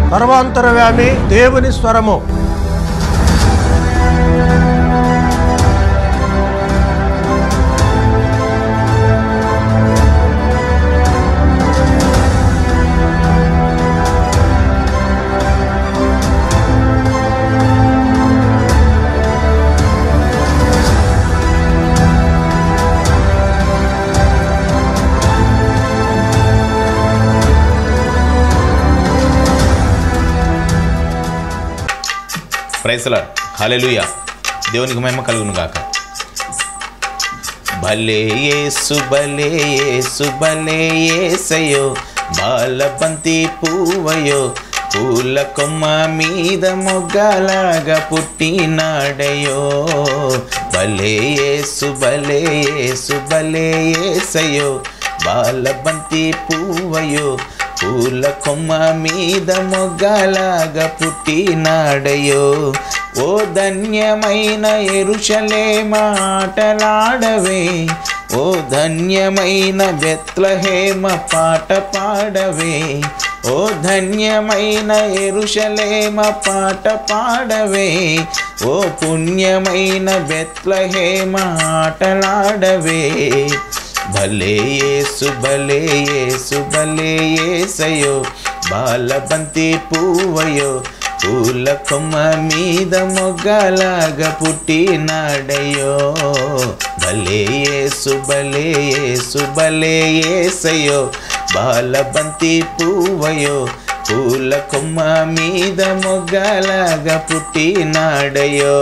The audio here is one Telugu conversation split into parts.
సర్వాంతరవ్యామి దేవుని స్వరము. Praise the lord. హల్లెలూయా. దేవునికి మహిమ కలుగును గాక. భలే యేసు భలే యేసు భలే యేసయ్యో, బాలబంతి పువ్వయో, పూల కొమ్మ మీద మొగ్గలాగా పుట్టినాడయో. భలే యేసు భలే యేసు భలే యేసయ్యో, బాలబంతి పువ్వయో, పూల కొమ్మ మీద మొగ్గలాగా పుట్టినాడయో. ఓ ధన్యమైన యెరూషలేమ ఆటలాడవే, ఓ ధన్యమైన బెత్లెహేమ పాట పాడవే, ఓ ధన్యమైన యెరూషలేమ పాట పాడవే, ఓ పుణ్యమైన బెత్లెహేమ ఆటలాడవే. భలే యేసు భలే యేసు భలే యేసయ్యో, బాలబంతి పువ్వయో, పూల కొమ్మ మీద మొగ్గలాగా పుట్టినాడయో. భలే యేసు భలే యేసు భలే యేసయ్యో, బాలబంతి పువ్వయో, పూల కొమ్మ మీద మొగ్గలాగా పుట్టినాడయో.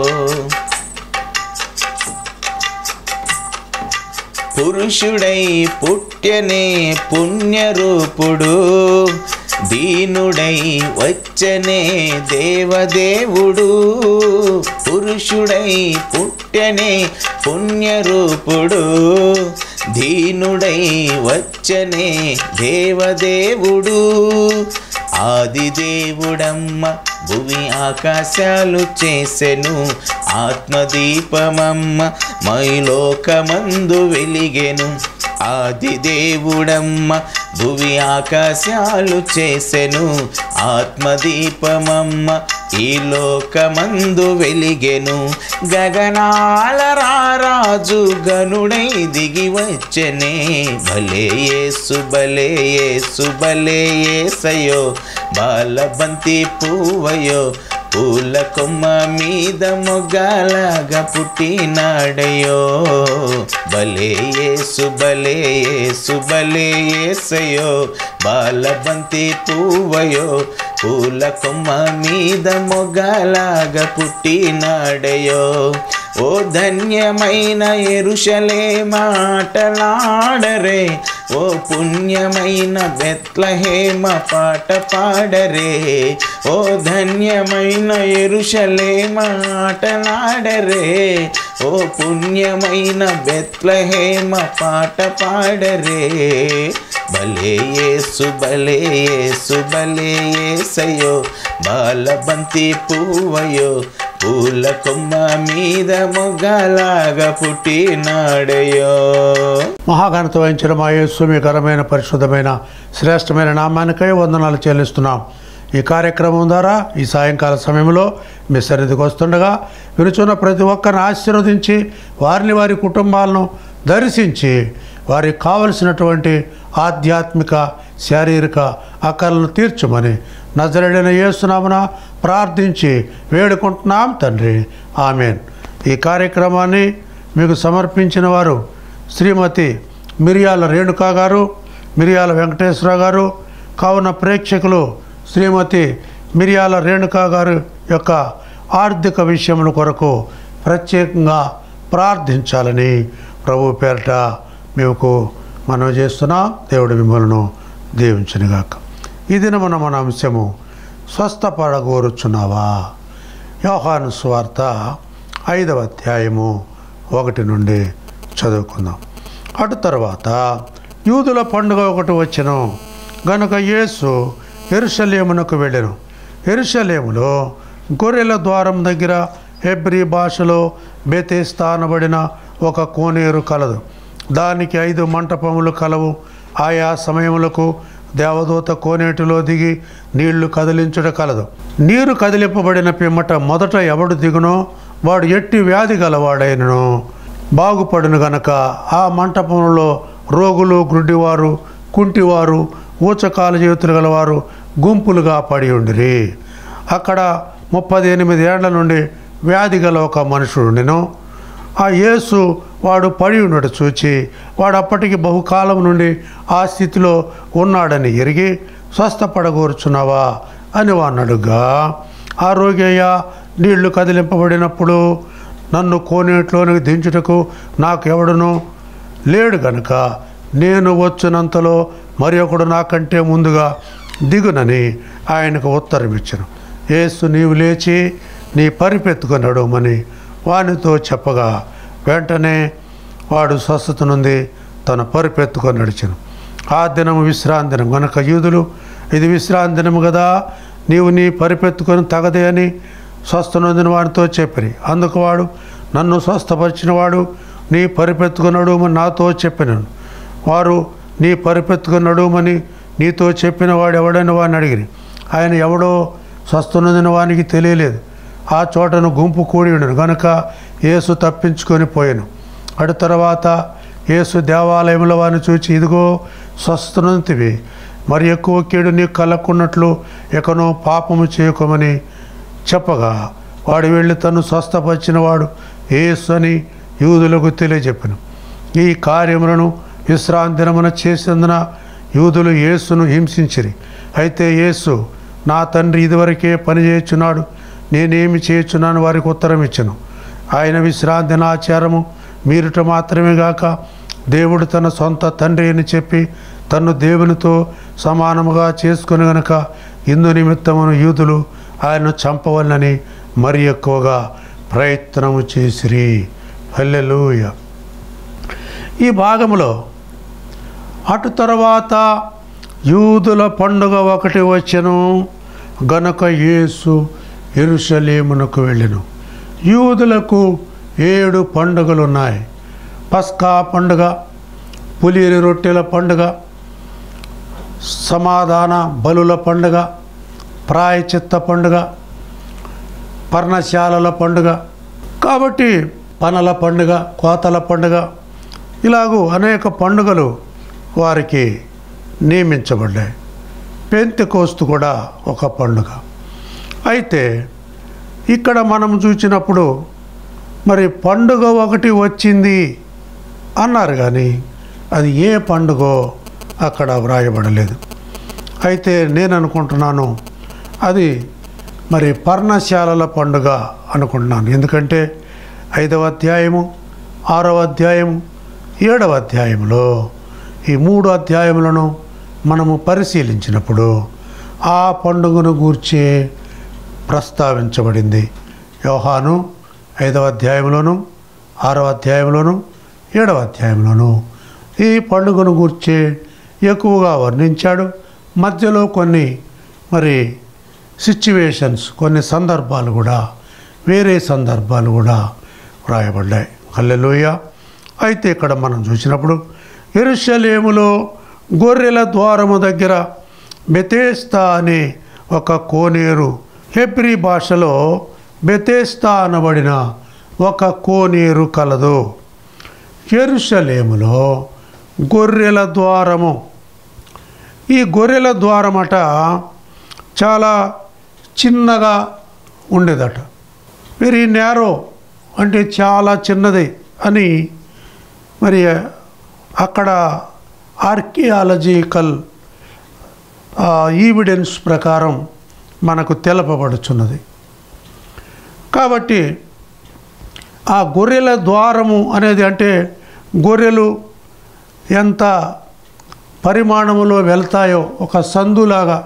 పురుషుడై పుట్యనే పుణ్యరూపుడు, దీనుడై వచ్చనే దేవదేవుడు. పురుషుడై పుట్యనే పుణ్యరూపుడు, దీనుడై వచ్చనే దేవదేవుడు. ఆదిదేవుడమ్మ భువి ఆకాశాలు చేసెను, ఆత్మదీపమమ్మ మైలోకమందు వెలిగెను. ఆదిదేవుడమ్మ భువి ఆకాశాలు చేసెను, ఆత్మదీపమమ్మ ఈ లోకమందు వెలిగెను. గగనాల రారాజు గనుడై దిగి వచ్చెనే. భలే యేసు భలే యేసు భలే యేసయ్యో, బాలబంతి పువ్వయో, పూల కొమ్మ మీద మొగ్గలాగా పుట్టినాడయో. భలే యేసు భలే యేసు భలే యేసయ్యో, బాలబంతి పువ్వయో, పూల కొమ్మ మీద మొగ్గలాగా పుట్టినాడయో. ఓ ధన్యమైన యెరూషలేమ ఆటలాడరే, ఓ పుణ్యమైన బెత్లెహేమ పాట పాడరే, ఓ ధన్యమైన యెరూషలేమ ఆటలాడరే, ఓ పుణ్యమైన బెత్లెహేమ పాట పాడరే. భలే యేసు భలే యేసు భలే యేసయ్యో, బాలబంతి పువ్వయో, పూల కొమ్మ మీద మొగ్గలాగా పుట్టినాడయో. మహాఘనత వహించిన మా యేసు మీ ఘనమైన పరిశుద్ధమైన శ్రేష్టమైన నామానికై వందనాలు చెల్లిస్తున్నాం. ఈ కార్యక్రమం ద్వారా ఈ సాయంకాల సమయంలో మీ సన్నిధికి వస్తుండగా వినుచున్న ప్రతి ఒక్కరిని ఆశీర్వదించి వారిని వారి కుటుంబాలను దర్శించి వారికి కావలసినటువంటి ఆధ్యాత్మిక శారీరక అక్కర్లను తీర్చమని నజరేయుడైన యేసు నామమున ప్రార్థించి వేడుకుంటున్నాం తండ్రి, ఆమెన్. ఈ కార్యక్రమాన్ని మీకు సమర్పించిన వారు శ్రీమతి మిరియాల రేణుకా గారు, మిరియాల వెంకటేశ్వర గారు. కావున ప్రేక్షకులు శ్రీమతి మిరియాల రేణుకా గారు యొక్క ఆర్థిక విషయముల కొరకు ప్రత్యేకంగా ప్రార్థించాలని ప్రభు పేరిట మీకు మనవి చేస్తున్నాం. దేవుడు మిమ్మల్ని దీవించునుగాక. ఈ దినమున మన అంశము స్వస్థపడగోరుచున్నావా. యోహాను సువార్త 5వ అధ్యాయము 1 నుండి చదువుకుందాం. అటు తర్వాత యూదుల పండుగ ఒకటి వచ్చెను గనుక యేసు యెరూషలేమునకు వెళ్ళెను. యెరూషలేములో గొర్రెల ద్వారం దగ్గర హెబ్రీ భాషలో బెతెస్దా అనబడిన ఒక కోనేరు కలదు. దానికి 5 మంటపములు కలవు. ఆయా సమయములకు దేవదూత కోనేటిలో దిగి నీళ్లు కదిలించుట కలదు. నీరు కదిలింపబడిన పిమ్మట మొదట ఎవడు దిగునో వాడు ఎట్టి వ్యాధి గలవాడైనను బాగుపడును గనక ఆ మంటపంలో రోగులు, గ్రుడ్డివారు, కుంటివారు, ఊచకాలు చేతులు గలవారు గుంపులుగా పడి ఉండిరి. అక్కడ 38 ఏళ్ల నుండి వ్యాధి గల ఒక మనుషుడుండెను. ఆ యేసు వాడు పడి ఉండట చూచి వాడు అప్పటికి బహుకాలం నుండి ఆ స్థితిలో ఉన్నాడని ఎరిగి స్వస్థపడగోరుచున్నావా అని వాడినడుగా, ఆ రోగి అయ్యా, నీళ్లు కదిలింపబడినప్పుడు నన్ను కోనేటిలోనికి దించుటకు నాకు ఎవడునూ లేడు గనుక నేను వచ్చినంతలో మరి ఒకడు నాకంటే ముందుగా దిగునని ఆయనకు ఉత్తరం ఇచ్చెను. యేసు నీవు లేచి నీ పరిపెత్తుకొని నడవమని వానితో చెప్పగా వెంటనే వాడు స్వస్థత నుండి తన పరిపెత్తుకొని నడిచెను. ఆ దినము విశ్రాంతి దినం గనుక యూదులు ఇది విశ్రాంతి దినము కదా, నీవు నీ పరిపెత్తుకొని తగదే అని స్వస్థ నొందిన వాడితో చెప్పిరి. అందుకు వాడు, నన్ను స్వస్థపరిచిన వాడు నీ పరిపెత్తుకొని నడుమని నాతో చెప్పినాను. వారు నీ పరిపెత్తుకొని నడుమని నీతో చెప్పిన వాడు ఎవడైనా వాడిని అడిగిరి. ఆయన ఎవడో స్వస్థ నొందిన వానికి తెలియలేదు. ఆ చోటను గుంపు కూడి ఉండను గనుక యేసు తప్పించుకొని పోయాను. అటు తర్వాత యేసు దేవాలయంలో వారిని చూచి, ఇదిగో స్వస్థ నొందితివి, మరి ఎక్కువ కీడు నీకు కలక్కున్నట్లు ఎకనో పాపము చేయకోమని చెప్పగా వాడు వెళ్ళి తను స్వస్థపరిచిన వాడు యేసు అని యూదులకు తెలియజెప్పను. ఈ కార్యములను విశ్రాంతి దినమున చేసేందున యూదులు యేసును హింసించిరి. అయితే యేసు, నా తండ్రి ఇదివరకే పని చేయుచున్నాడు, నేనేమి చేయుచున్నాను వారికి ఉత్తరం ఇచ్చెను. ఆయన విశ్రాంతి దినాచారము మీరుట మాత్రమే గాక దేవుడు తన సొంత తండ్రి అని చెప్పి తన్ను దేవునితో సమానముగా చేసుకుని గనుక ఇందు నిమిత్తమును యూదులు ఆయనను చంపవలనని మరి ఎక్కువగా ప్రయత్నము చేసిరి. హల్లెలూయా. ఈ భాగములో అటు తర్వాత యూదుల పండుగ ఒకటి వచ్చెను గనుక యేసు యెరూషలేమునకు వెళ్ళెను. యూదులకు 7 పండుగలు ఉన్నాయి. పస్కా పండుగ, పులియని రొట్టెల పండుగ, సమాధాన బలుల పండుగ, ప్రాయచిత్త పండుగ, పర్ణశాలల పండుగ. కాబట్టి పనల పండుగ, కోతల పండుగ, ఇలాగూ అనేక పండుగలు వారికి నియమించబడ్డాయి. పెంతెకోస్తు కూడా ఒక పండుగ. అయితే ఇక్కడ మనం చూసినప్పుడు మరి పండుగ ఒకటి వచ్చింది అన్నారు, కానీ అది ఏ పండుగో అక్కడ వ్రాయబడలేదు. అయితే నేను అనుకుంటున్నాను అది మరి పర్ణశాలల పండుగ అనుకుంటున్నాను. ఎందుకంటే 5వ అధ్యాయము, 6వ అధ్యాయము, 7వ అధ్యాయంలో ఈ 3 అధ్యాయములను మనము పరిశీలించినప్పుడు ఆ పండుగను గూర్చే ప్రస్తావించబడింది. యోహాను 5వ అధ్యాయంలోను, 6వ అధ్యాయంలోను, 7వ అధ్యాయంలోను ఈ పండుగను గూర్చే ఎక్కువగా వర్ణించాడు. మధ్యలో కొన్ని మరి సిచ్యువేషన్స్, కొన్ని సందర్భాలు కూడా, వేరే సందర్భాలు కూడా వ్రాయబడ్డాయి. హల్లెలూయా. అయితే ఇక్కడ మనం చూసినప్పుడు యెరూషలేములో గొర్రెల ద్వారము దగ్గర బెతెస్దా అనే ఒక కోనేరు, హెబ్రీ భాషలో బెతెస్దా అనబడిన ఒక కోనేరు కలదు. యెరూషలేములో గొర్రెల ద్వారము. ఈ గొర్రెల ద్వారమట చాలా చిన్నగా ఉండేదట. వెరీ నేరో, అంటే చాలా చిన్నది అని మరి అక్కడ ఆర్కియాలజికల్ ఈవిడెన్స్ ప్రకారం మనకు తెలపబడుచున్నది. కాబట్టి ఆ గొర్రెల ద్వారము అనేది అంటే గొర్రెలు ఎంత పరిమాణములో వెళ్తాయో ఒక సందులాగా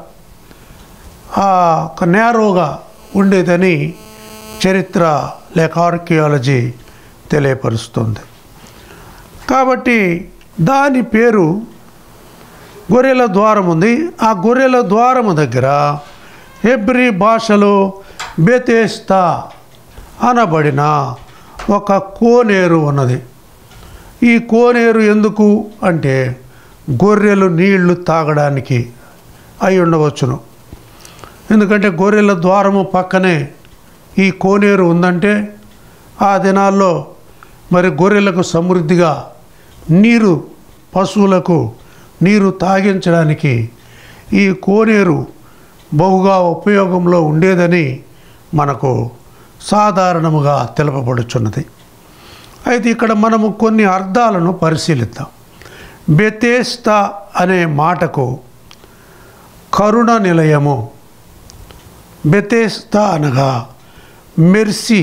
ఒక నేరోగా ఉండేదని చరిత్ర లేక ఆర్కియాలజీ తెలియపరుస్తుంది. కాబట్టి దాని పేరు గొర్రెల ద్వారం ఉంది. ఆ గొర్రెల ద్వారము దగ్గర హెబ్రీ భాషలో బెతెస్దా అనబడిన ఒక కోనేరు ఉన్నది. ఈ కోనేరు ఎందుకు అంటే గొర్రెలు నీళ్లు తాగడానికి అయి ఉండవచ్చును. ఎందుకంటే గొర్రెల ద్వారము పక్కనే ఈ కోనేరు ఉందంటే ఆ దినాల్లో మరి గొర్రెలకు సమృద్ధిగా నీరు, పశువులకు నీరు తాగించడానికి ఈ కోనేరు బహుగా ఉపయోగంలో ఉండేదని మనకు సాధారణముగా తెలుపబడుచున్నది. అయితే ఇక్కడ మనము కొన్ని అర్థాలను పరిశీలిద్దాం. బెతెస్దా అనే మాటకు కరుణ నిలయము, బెతెస్దా అనగా మెర్సీ,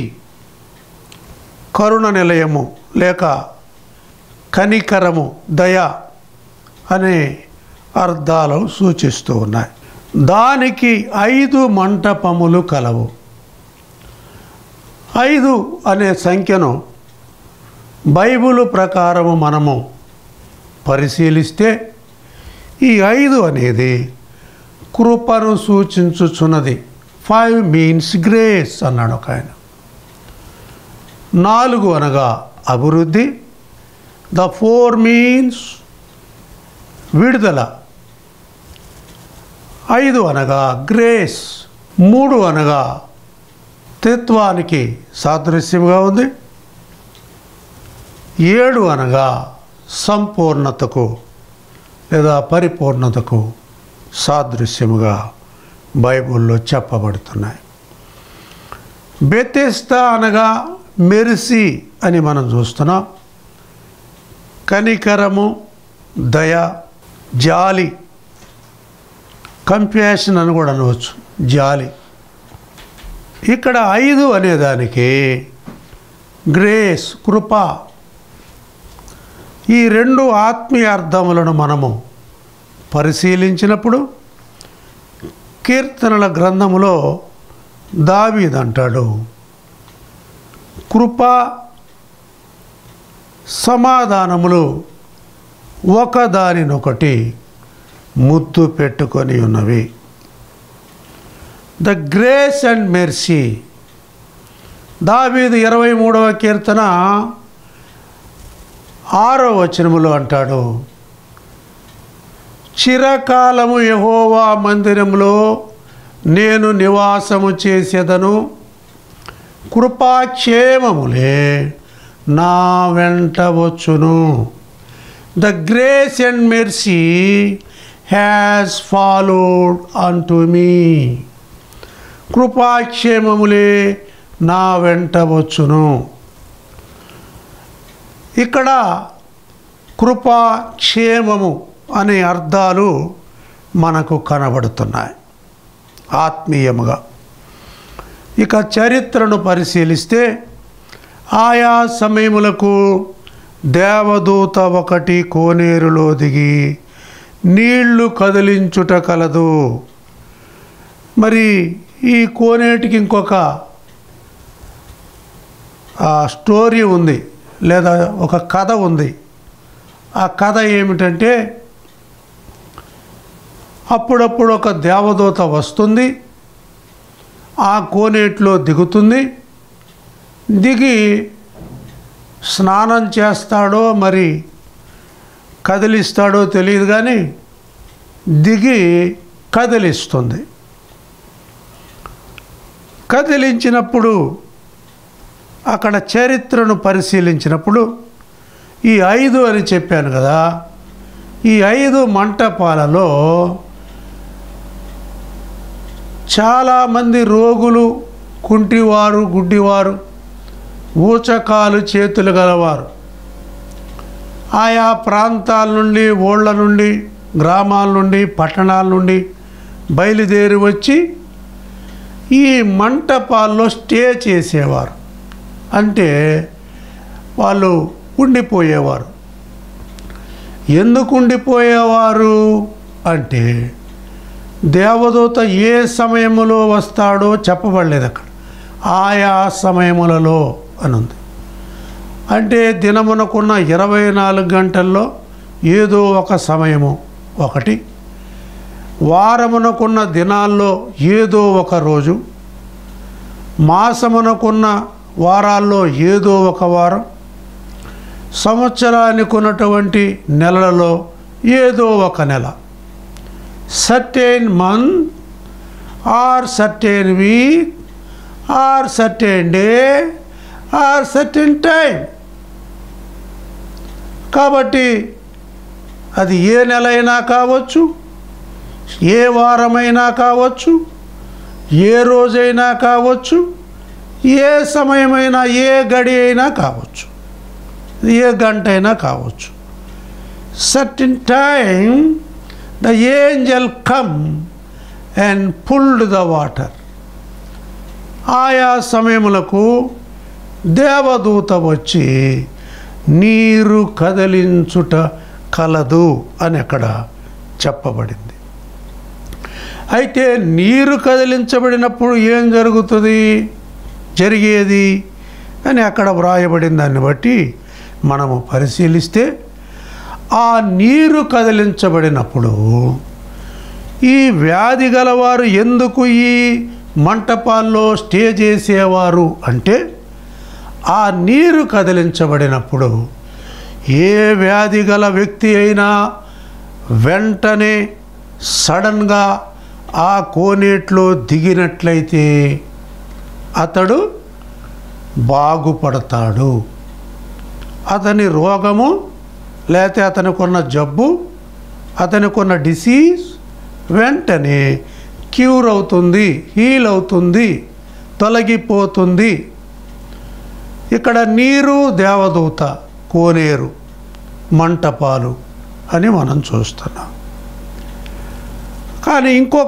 కరుణ నిలయము లేక కనికరము, దయ అనే అర్థాలు సూచిస్తూ ఉన్నాయి. దానికి 5 మంటపములు కలవు. 5 అనే సంఖ్యను బైబిలు ప్రకారము మనము పరిశీలిస్తే ఈ 5 అనేది కృపను సూచించుచున్నది. 5 మీన్స్ గ్రేస్ అన్నాడు ఒక ఆయన. 4 అనగా అభివృద్ధి. ద 4 మీన్స్ విడుదల. 5 అనగా గ్రేస్. 3 అనగా త్రిత్వానికి సాదృశ్యంగా ఉంది. 7 అనగా సంపూర్ణతకు లేదా పరిపూర్ణతకు సాదృశ్యముగా బైబిల్లో చెప్పబడుతున్నాయి. బెతెస్దా అనగా మెర్సీ అని మనం చూస్తున్నాం. కనికరము, దయ, జాలి, కంపాషన్ అని కూడా అనవచ్చు, జాలి. ఇక్కడ 5 అనేదానికి గ్రేస్, కృప. ఈ 2 ఆత్మీయ అర్థములను మనము పరిశీలించినప్పుడు కీర్తనల గ్రంథములో దావీదు అంటాడు, కృప సమాధానములు ఒకదానినొకటి ముద్దు పెట్టుకొని ఉన్నవి. The grace and mercy. దావీదు 23వ కీర్తన 6వ వచనములో అంటాడు, చిరకాలము యెహోవా మందిరములో నేను నివాసము చేసేదను, కృపాక్షేమములే నా వెంట వచ్చును. The grace and mercy has followed unto me. కృపాక్షేమములే నా వెంట వచ్చును. ఇక్కడ కృపా, క్షేమము అనే అర్థాలు మనకు కనబడుతున్నాయి ఆత్మీయముగా. ఇక చరిత్రను పరిశీలిస్తే ఆయా సమయములకు దేవదూత ఒకటి కోనేరులో దిగి నీళ్లు కదిలించుట కలదు. మరి ఈ కోనేటికి ఇంకొక స్టోరీ ఉంది లేదా ఒక కథ ఉంది. ఆ కథ ఏమిటంటే, అప్పుడప్పుడు ఒక దేవదూత వస్తుంది, ఆ కోనేటిలో దిగుతుంది. దిగి స్నానం చేస్తాడో మరి కదిలిస్తాడో తెలియదు కానీ దిగి కదిలిస్తుంది. కదిలించినప్పుడు అక్కడ చరిత్రను పరిశీలించినప్పుడు ఈ 5 అని చెప్పాను కదా, ఈ 5 మంటపాలలో చాలామంది రోగులు, కుంటివారు, గుడ్డివారు, ఊచకాలు చేతులు గలవారు ఆయా ప్రాంతాల నుండి, ఊళ్ళ నుండి, గ్రామాల నుండి, పట్టణాల నుండి బయలుదేరి వచ్చి ఈ మంటపాల్లో స్టే చేసేవారు. అంటే వాళ్ళు ఉండిపోయేవారు. ఎందుకు ఉండిపోయేవారు అంటే దేవదూత ఏ సమయంలో వస్తాడో చెప్పబడలేదు అక్కడ. ఆయా సమయములలో అని ఉంది. అంటే దినమునకున్న 24 గంటల్లో ఏదో ఒక సమయము ఒకటి, వారమునకున్న దినాల్లో ఏదో ఒక రోజు, మాసమునకున్న వారాల్లో ఏదో ఒక వారం, సంవత్సరానికి ఉన్నటువంటి నెలలలో ఏదో ఒక నెల. certain month or certain week or certain day or certain time. కాబట్టి అది ఏ నెల అయినా కావచ్చు, ఏ వారమైనా కావచ్చు, ఏ రోజైనా కావచ్చు, ఏ సమయమైనా, ఏ గడి అయినా కావచ్చు, ఏ గంట అయినా కావచ్చు. certain time the angel come and pulled the water. ఆయా సమయములకు దేవదూత వచ్చి నీరు కదిలించుట కలదు అని అక్కడ చెప్పబడింది. అయితే నీరు కదిలించబడినప్పుడు ఏం జరుగుతుంది, జరిగేది అని అక్కడ వ్రాయబడిన దాన్ని బట్టి మనము పరిశీలిస్తే, ఆ నీరు కదిలించబడినప్పుడు ఈ వ్యాధి గలవారు ఎందుకు ఈ మంటపాల్లో స్టే చేసేవారు అంటే, ఆ నీరు కదిలించబడినప్పుడు ఏ వ్యాధి గల వ్యక్తి అయినా వెంటనే సడన్గా ఆ కోనేట్లో దిగినట్లయితే అతడు బాగుపడతాడు. అతని రోగము లేకపోతే అతనికున్న జబ్బు, అతనికున్న డిసీజ్ వెంటనే క్యూర్ అవుతుంది, హీల్ అవుతుంది, తొలగిపోతుంది. ఇక్కడ నీరు దేవదూత, కోనేరు, మంటపాలు అని మనం చూస్తున్నాం. కానీ ఇంకొక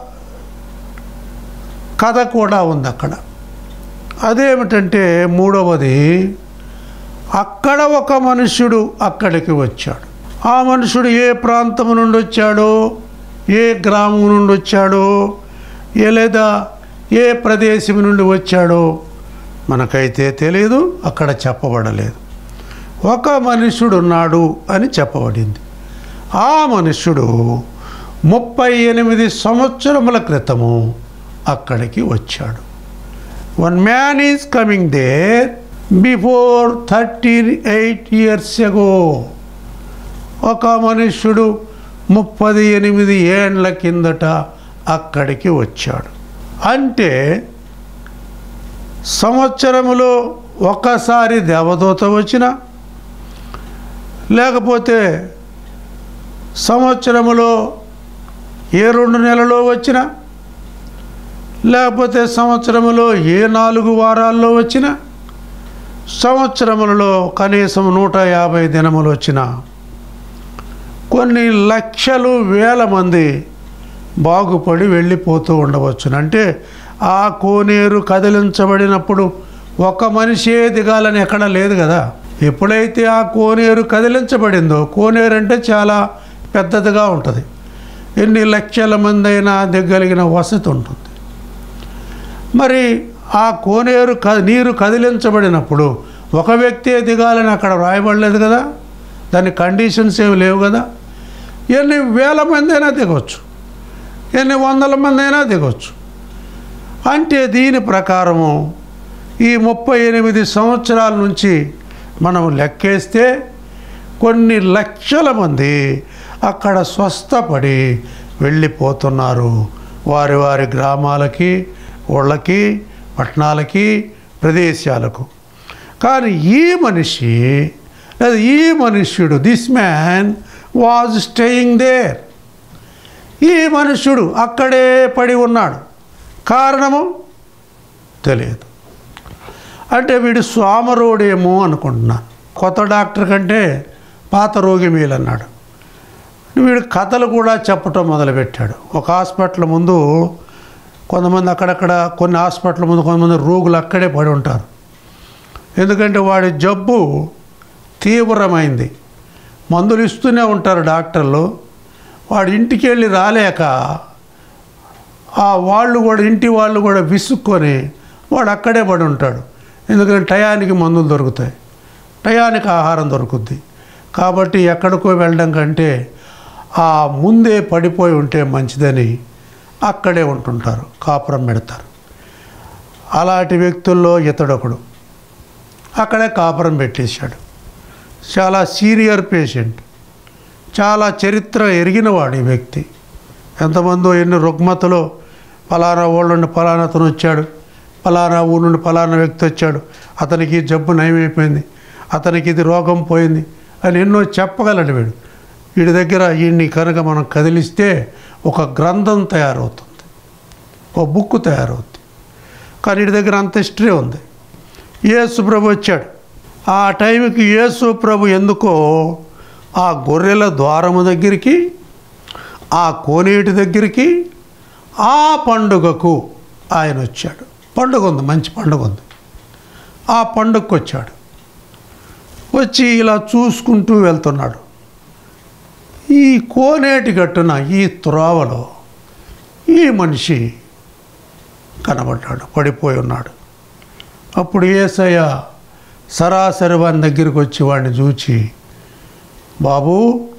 కథ కూడా ఉంది అక్కడ. అదేమిటంటే మూడవది, అక్కడ ఒక మనుష్యుడు అక్కడికి వచ్చాడు. ఆ మనుషుడు ఏ ప్రాంతం నుండి వచ్చాడో, ఏ గ్రామం నుండి వచ్చాడో, లేదా ఏ ప్రదేశం నుండి వచ్చాడో మనకైతే తెలియదు, అక్కడ చెప్పబడలేదు. ఒక మనుష్యుడు ఉన్నాడు అని చెప్పబడింది. ఆ మనుష్యుడు 38 సంవత్సరముల క్రితము అక్కడికి వచ్చాడు. One man is coming there before 38 years ago. ఒక మనుష్యుడు 38 ఏండ్ల కిందట అక్కడికి వచ్చాడు. అంటే సంవత్సరములో ఒకసారి దేవదూత వచ్చిన, లేకపోతే సంవత్సరములో ఏ 2 నెలలో వచ్చిన, లేకపోతే సంవత్సరములో ఏ 4 వారాల్లో వచ్చిన, సంవత్సరములలో కనీసం 150 దినములు వచ్చిన, కొన్ని లక్షలు వేల మంది బాగుపడి వెళ్ళిపోతూ ఉండవచ్చును. అంటే ఆ కోనేరు కదిలించబడినప్పుడు ఒక మనిషే దిగాలని ఎక్కడ లేదు కదా. ఎప్పుడైతే ఆ కోనేరు కదిలించబడిందో, కోనేరు అంటే చాలా పెద్దదిగా ఉంటుంది, ఎన్ని లక్షల మంది అయినా దిగలిగిన వసతి ఉంటుంది. మరి ఆ కోనేరు నీరు కదిలించబడినప్పుడు ఒక వ్యక్తే దిగాలని అక్కడ వ్రాయబడలేదు కదా, దాని కండిషన్స్ ఏమి లేవు కదా. ఎన్ని వేల మంది అయినా దిగవచ్చు, ఎన్ని వందల మంది అయినా దిగవచ్చు. అంటే దీని ప్రకారము ఈ 38 సంవత్సరాల నుంచి మనం లెక్కేస్తే కొన్ని లక్షల మంది అక్కడ స్వస్థపడి వెళ్ళిపోతున్నారు, వారి వారి గ్రామాలకి, ఊళ్ళకి, పట్టణాలకి, ప్రదేశాలకు. కానీ ఈ మనుష్యుడు this man was staying there. ఈ మనుష్యుడు అక్కడే పడి ఉన్నాడు. కారణము తెలియదు. అంటే వీడు సోమరోడేమో అనుకుంటున్నాను. కొత్త డాక్టర్ కంటే పాత రోగి మేలన్నాడు. వీడు కథలు కూడా చెప్పటం మొదలుపెట్టాడు. ఒక హాస్పిటల్ ముందు కొంతమంది, అక్కడక్కడ కొన్ని హాస్పిటల్ ముందు కొంతమంది రోగులు అక్కడే పడి ఉంటారు. ఎందుకంటే వాడి జబ్బు తీవ్రమైంది, మందులు ఇస్తూనే ఉంటారు డాక్టర్లు. వాడు ఇంటికి వెళ్ళి రాలేక ఇంటి వాళ్ళు కూడా విసుక్కొని వాడు అక్కడే పడి ఉంటాడు. ఎందుకంటే టయానికి మందులు దొరుకుతాయి, టయానికి ఆహారం దొరుకుద్ది. కాబట్టి ఎక్కడికో వెళ్ళడం కంటే ఆ ముందే పడిపోయి ఉంటే మంచిదని అక్కడే ఉంటుంటారు, కాపురం పెడతారు. అలాంటి వ్యక్తుల్లో ఇతడొకడు అక్కడే కాపురం పెట్టేశాడు. చాలా సీనియర్ పేషెంట్, చాలా చరిత్ర ఎరిగినవాడు ఈ వ్యక్తి. ఎంతమందో ఎన్ని రుగ్మతలు, ఫలానా ఊళ్ళ నుండి ఫలానా అతను వచ్చాడు, ఫలానా ఊరు నుండి ఫలానా వ్యక్తి వచ్చాడు, అతనికి జబ్బు నయమైపోయింది, అతనికి ఇది రోగం పోయింది అని ఎన్నో చెప్పగలడు వీడు. వీడి దగ్గర వీడిని కనుక మనం కదిలిస్తే ఒక గ్రంథం తయారవుతుంది, ఒక బుక్ తయారవుతుంది. కానీ వీడి దగ్గర అంత హిస్టరీ ఉంది. యేసు ప్రభు వచ్చాడు. ఆ టైంకి యేసు ప్రభు ఎందుకో ఆ గొర్రెల ద్వారము దగ్గరికి, ఆ కోనేటి దగ్గరికి, ఆ పండుగకు ఆయన వచ్చాడు. పండుగ ఉంది, మంచి పండుగ ఉంది. ఆ పండుగకు వచ్చాడు. వచ్చి ఇలా చూసుకుంటూ వెళ్తున్నాడు. ఈ కోనేటి గట్టున ఈ త్రోవలో ఈ మనిషి కనబడ్డాడు, పడిపోయి ఉన్నాడు. అప్పుడు యేసయ్య సరాసరి వాని దగ్గరికి వచ్చి వాడిని చూచి, బాబు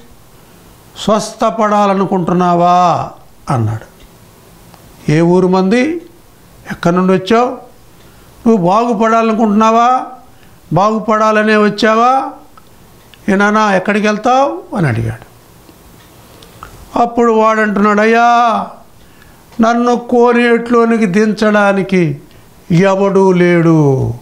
స్వస్థపడాలనుకుంటున్నావా అన్నాడు. ఏ ఊరు మంది, ఎక్కడి నుండి వచ్చావు, నువ్వు బాగుపడాలనుకుంటున్నావా, బాగుపడాలనే వచ్చావా, ఏనానా ఎక్కడికి వెళ్తావు అని అడిగాడు. అప్పుడు వాడంటున్నాడు, అయ్యా నన్ను కోనేట్లోనికి దించడానికి ఎవడూ లేడు.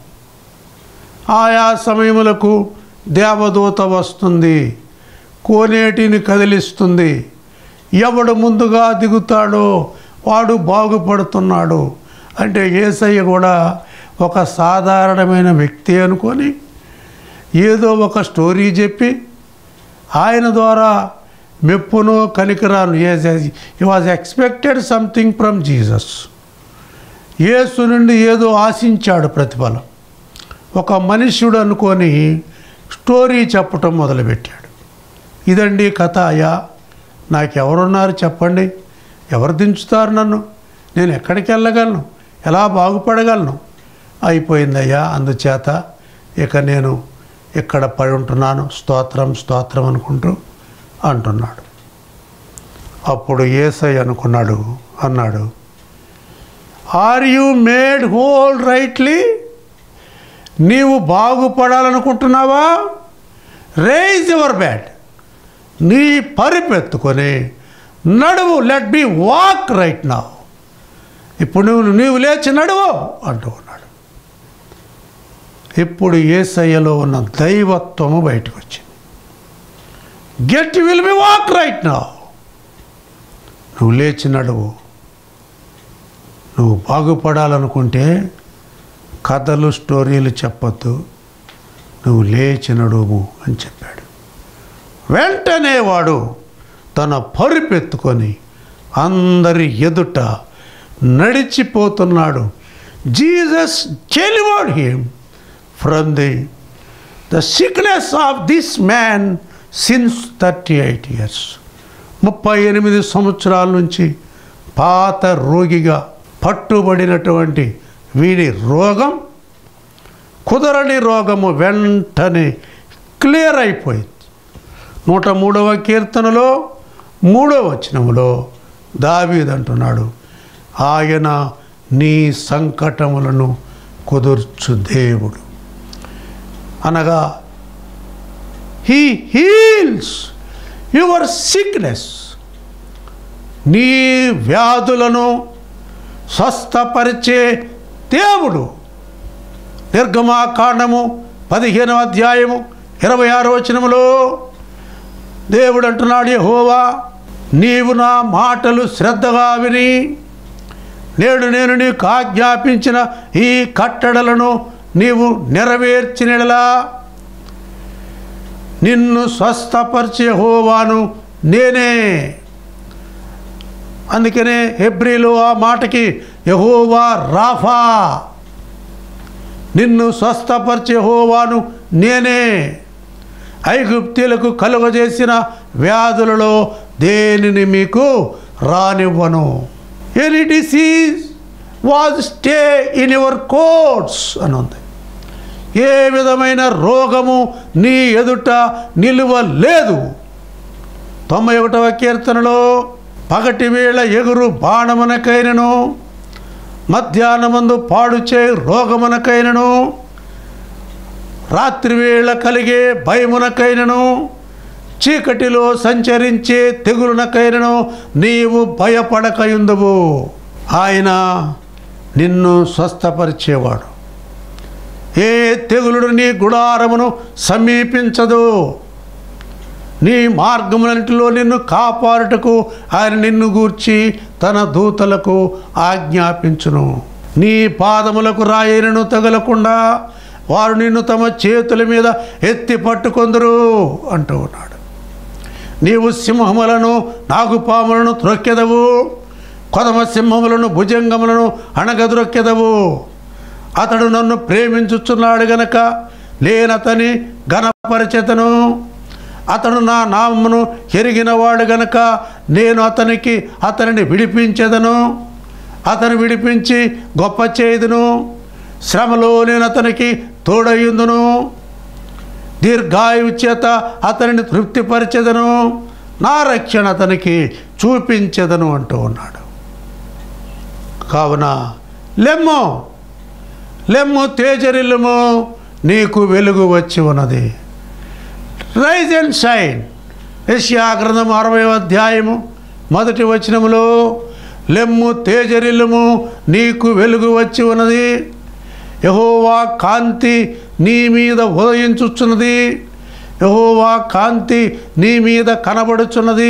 ఆయా సమయములకు దేవదూత వస్తుంది, కోనేటిని కదిలిస్తుంది. ఎవడు ముందుగా దిగుతాడో వాడు బాగుపడుతున్నాడు. అంటే యేసయ్య కూడా ఒక సాధారణమైన వ్యక్తి అనుకొని ఏదో ఒక స్టోరీ చెప్పి ఆయన ద్వారా మెప్పును కనికరాను, he was expected something from Jesus. యేసు నుండి ఏదో ఆశించాడు ప్రతిఫలం. ఒక మనుష్యుడు అనుకొని స్టోరీ చెప్పటం మొదలుపెట్టాడు. ఇదండి కథ. అయ్యా నాకెవరున్నారు చెప్పండి, ఎవరు దించుతారు నన్ను, నేను ఎక్కడికి వెళ్ళగలను, ఎలా బాగుపడగలను? అయిపోయిందయ్యా, అందుచేత ఇక నేను ఇక్కడ పడి ఉంటున్నాను, స్తోత్రం స్తోత్రం అనుకుంటూ అంటున్నాడు. అప్పుడు యేసయ్య అన్నాడు, are you made whole rightly? నీవు బాగుపడాలనుకుంటున్నావా? రైజ్ యువర్ బెడ్, నీ పరిపెత్తుకొని నడువు, let be walk right now. ఇప్పుడు నీవు లేచి నడువు అంటూ ఉన్నాడు. ఇప్పుడు యేసయ్యలో ఉన్న దైవత్వము బయటకు వచ్చింది. Get will be walk right now. నువ్వు లేచి నడువు. నువ్వు బాగుపడాలనుకుంటే కథలు స్టోరీలు చెప్పొద్దు, నువ్వు లేచి నడువు అని చెప్పాడు. వెంటనే వాడు తన పరుపెత్తుకొని అందరి ఎదుట నడిచిపోతున్నాడు. Jesus delivered him from the sickness of this man since 38 years. 38 సంవత్సరాల నుంచి పాత రోగిగా పట్టుబడినటువంటి వీడి రోగం, కుదరని రోగము వెంటనే క్లియర్ అయిపోయింది. 103వ కీర్తనలో 3వ వచనములో దావీదు అంటున్నాడు, ఆయన నీ సంకటములను కుదుర్చు దేవుడు. అనగా హీ హీల్స్ యువర్ సిక్నెస్. నీ వ్యాధులను స్వస్థపరిచే దేవుడు. నిర్గమాకాండము 15వ అధ్యాయము 26వ వచనములో దేవుడు అంటున్నాడు, యెహోవా నీవు నా మాటలు శ్రద్ధగా విని నేడు నేను నీకు ఆజ్ఞాపించిన ఈ కట్టడలను నీవు నెరవేర్చినలా నిన్ను స్వస్థపరిచే యెహోవాను నేనే. అందుకనే హెబ్రీలో ఆ మాటకి యెహోవా రాఫా, నిన్ను స్వస్థపరిచే యెహోవాను నేనే. ఐగుప్తీయులకు కలుగజేసిన వ్యాధులలో దేనిని మీకు రానివ్వను. Any disease was stay in your courts అని ఉంది. ఏ విధమైన రోగము నీ ఎదుట నిలువలేదు. 91వ కీర్తనలో పగటి వేళ ఎగురు బాణమునకైనను, మధ్యాహ్నమందు పాడుచే రోగమునకైనను, రాత్రి వేళ కలిగే భయమునకైనను చీకటిలో సంచరించే తెగులునకైనను నీవు భయపడకయుందువు. ఆయన నిన్ను స్వస్థపరిచేవాడు. ఏ తెగులుడు నీ గుడారమును సమీపించదు. నీ మార్గములన్నిటిలో నిన్ను కాపాడుటకు ఆయన నిన్ను గూర్చి తన దూతలకు ఆజ్ఞాపించును. నీ పాదములకు రాయినను తగలకుండా వారు నిన్ను తమ చేతుల మీద ఎత్తి పట్టుకొందురు అంటూ ఉన్నాడు. నీవు సింహములను నాగుపాములను త్రొక్కెదవు, కొదమ సింహములను భుజంగములను అణగద్రొక్కెదవు. అతడు నన్ను ప్రేమించుచున్నాడు గనక నేనతని ఘనపరిచెదను. అతడు నా నామమును ఎరిగినవాడు గనక నేను అతనిని విడిపించెదను. అతను విడిపించి గొప్ప చేయుదును. శ్రమలో నేను అతనికి తోడయుందును. దీర్ఘాయువు చేత అతనిని తృప్తిపరిచెదను. నా రక్షణ అతనికి చూపించెదను అంటూ ఉన్నాడు. కావున లెమ్ము, లెమ్ము, తేజరిల్లుము, నీకు వెలుగు వచ్చి ఉన్నది. Rise and shine. యెషయా గ్రంథం 60వ అధ్యాయము 1వ వచనములో లెమ్ము, తేజరిల్లుము, నీకు వెలుగు వచ్చి ఉన్నది. యెహోవా కాంతి నీ మీద ఉదయించుచున్నది. యెహోవా కాంతి నీ మీద కనబడుచున్నది.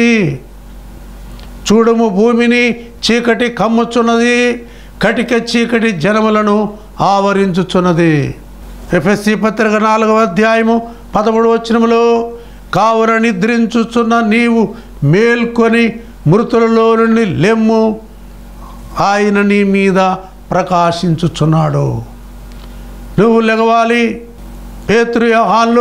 చూడుము, భూమిని చీకటి కమ్ముచున్నది, కటిక చీకటి జనములను ఆవరించుచున్నది. ఎఫెసీ పత్రిక 4వ అధ్యాయము 13వ వచనములో కావున నిద్రించుచున్న నీవు మేల్కొని మృతులలో నుండి లెమ్ము, ఆయన నీ మీద ప్రకాశించుచున్నాడు. నువ్వు లెగవాలి. పేతురు, యోహాన్లు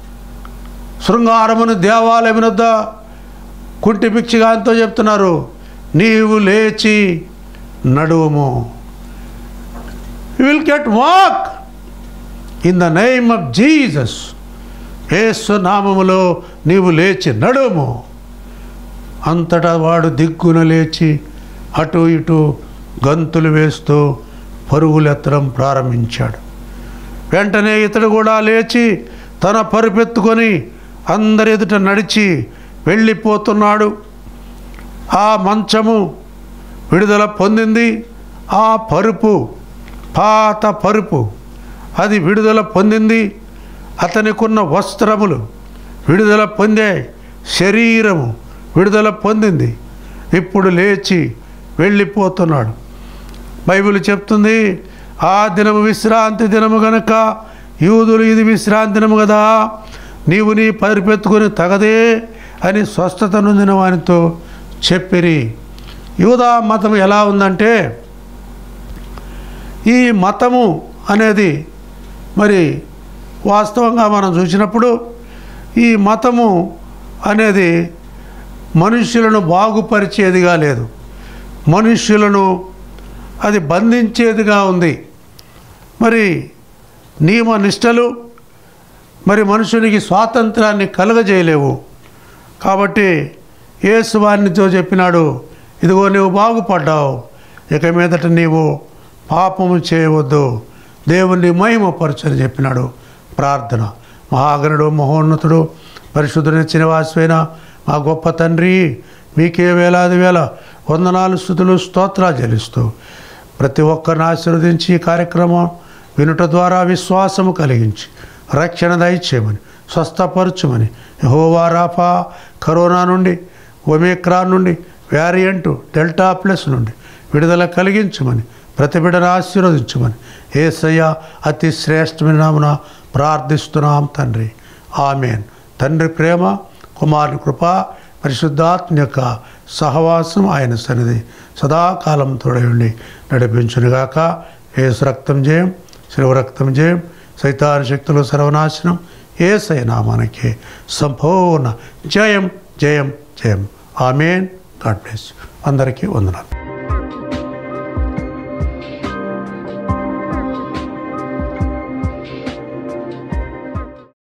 శృంగారమును దేవాలయం వద్ద కుంటి భిక్షగానితో చెప్తున్నారు, నీవు లేచి నడువుము. You will get walk in the name of Jesus. యేసు నామములో నీవు లేచి నడుము. అంతటా వాడు దిగ్గున లేచి అటు ఇటు గంతులు వేస్తూ పరుగులెత్తడం ప్రారంభించాడు. వెంటనే ఇతడు కూడా లేచి తన పరుపెత్తుకొని అందరి ఎదుట నడిచి వెళ్ళిపోతున్నాడు. ఆ మంచము విడుదల పొందింది. ఆ పరుపు, పాత పరుపు, అది విడుదల పొందింది. అతనికున్న వస్త్రములు విడుదల పొందాయి. శరీరము విడుదల పొందింది. ఇప్పుడు లేచి వెళ్ళిపోతున్నాడు. బైబిల్ చెప్తుంది, ఆ దినము విశ్రాంతి దినము గనక యూదులు ఇది విశ్రాంతి దినము కదా, నీవు నీ పరిపెత్తుకొని తగదే అని స్వస్థత నొందిన వానితో చెప్పిరి. యూదా మతం ఎలా ఉందంటే, ఈ మతము అనేది మరి వాస్తవంగా మనం చూసినప్పుడు ఈ మతము అనేది మనుష్యులను బాగుపరిచేదిగా లేదు, మనుష్యులను అది బంధించేదిగా ఉంది. మరి నియమ నిష్టలు మరి మనుషునికి స్వాతంత్రాన్ని కలుగజేయలేవు. కాబట్టి యేసు వారితో చెప్పినాడు, ఇదిగో నీవు బాగుపడ్డావు, ఇక మీదట నీవు పాపము చేయవద్దు, దేవుని మహిమపరచని చెప్పినాడు. ప్రార్థన. మహాగణుడు, మహోన్నతుడు, పరిశుద్ధుని శ్రీనివాసైన మా గొప్ప తండ్రి, మీకే వేలాది వేల వందనాలు, స్తుతులు, స్తోత్రాలు చెల్లిస్తూ ప్రతి ఒక్కరిని ఆశీర్వదించి ఈ కార్యక్రమం వినుట ద్వారా విశ్వాసము కలిగించి రక్షణ దయచేయమని, స్వస్థపరచుమని, యెహోవా రాఫా కరోనా నుండి, ఒమిక్రాన్ నుండి, వేరియంట్ డెల్టా ప్లస్ నుండి విడుదల కలిగించమని, ప్రతి బిడ్డను ఆశీర్వదించమని యేసయ్య అతి శ్రేష్టమైన నామమున ప్రార్థిస్తున్నాం తండ్రి. ఆమేన్. తండ్రి ప్రేమ, కుమారుని కృప, పరిశుద్ధాత్మ యొక్క సహవాసం ఆయన సన్నిధి సదాకాలం తోడై ఉండి నడిపించునుగాక. యేసు రక్తం జయం, శిలువ రక్తం జయం, సైతాను శక్తులు సర్వనాశనం, యేసయ్య నామానికి సంపూర్ణ జయం జయం జయం. ఆమేన్. God bless. అందరికీ వందనాలు.